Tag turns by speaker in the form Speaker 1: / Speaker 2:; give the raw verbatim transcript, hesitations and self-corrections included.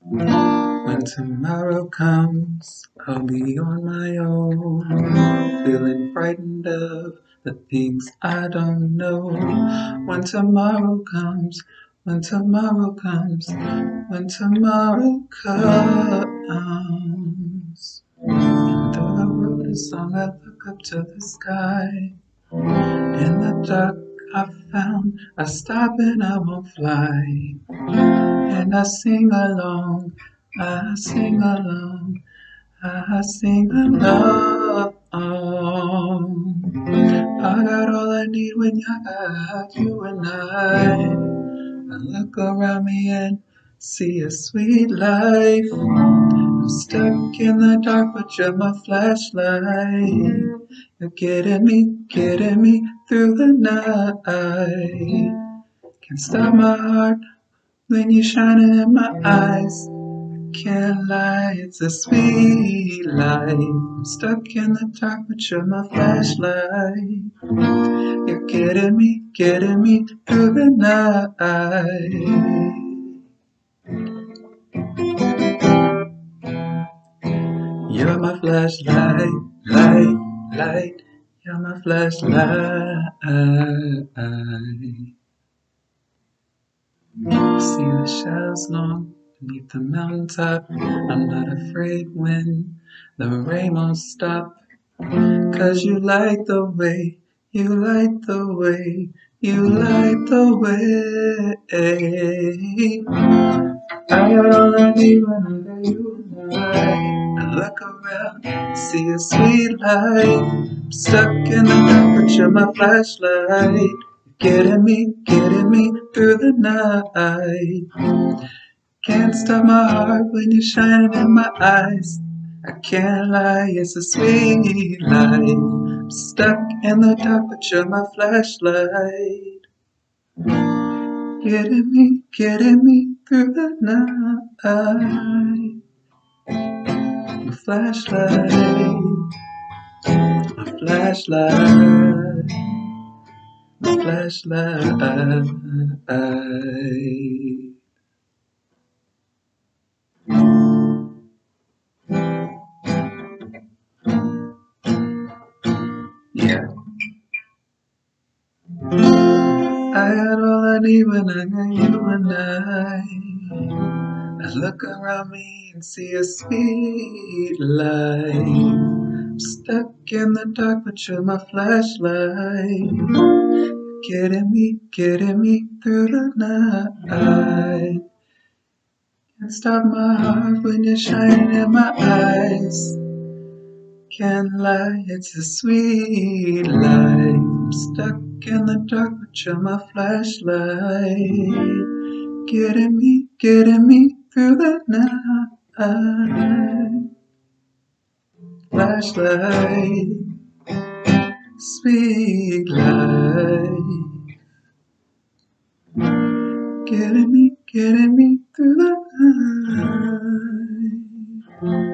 Speaker 1: When tomorrow comes, I'll be on my own, feeling frightened of the things I don't know. When tomorrow comes, when tomorrow comes, when tomorrow comes. Though the road is long, I look up to the sky. In the dark, I found I stop and I won't fly. And I sing along, I sing along, I sing along. I got all I need when I got you and I. I look around me and see a sweet life. I'm stuck in the dark, but you're my flashlight. You're getting me, getting me through the night. Can't stop my heart when you're shining in my eyes. Can't lie, it's a sweet life. I'm stuck in the dark, but you're my flashlight. You're getting me, getting me through the night. You're my flashlight, light, light. You're my flashlight. See the shadows long beneath the mountaintop. I'm not afraid when the rain won't stop. Cause you light the way, you light the way, you light the way. I got all I need when I got you and I. I look around, see a sweet light. I'm stuck in the dark, but you're my flashlight. Getting me, getting me through the night. Can't stop my heart when you're shining in my eyes. I can't lie, it's a sweet life. I'm stuck in the dark, but you're my flashlight. Getting me, getting me through the night. My flashlight, my flashlight, my flashlight. Yeah. I got all I need when I got you and I. I look around me and see a sweet light. I'm stuck in the dark, but you're my flashlight. Getting me, getting me through the night. Can't stop my heart when you're shining in my eyes. Can't lie, it's a sweet life. I'm stuck in the dark, but you're my flashlight. Getting me, getting me through the night. Flashlight, sweet life. Getting me, getting me through the night.